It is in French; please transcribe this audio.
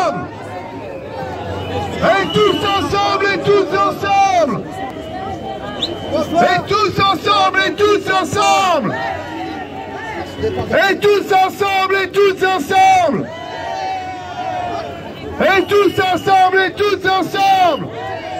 ensemble. Et tous ensemble, et tous ensemble. Et tous ensemble, et tous ensemble. Et tous ensemble, et tous ensemble. Et tous ensemble, et tous ensemble.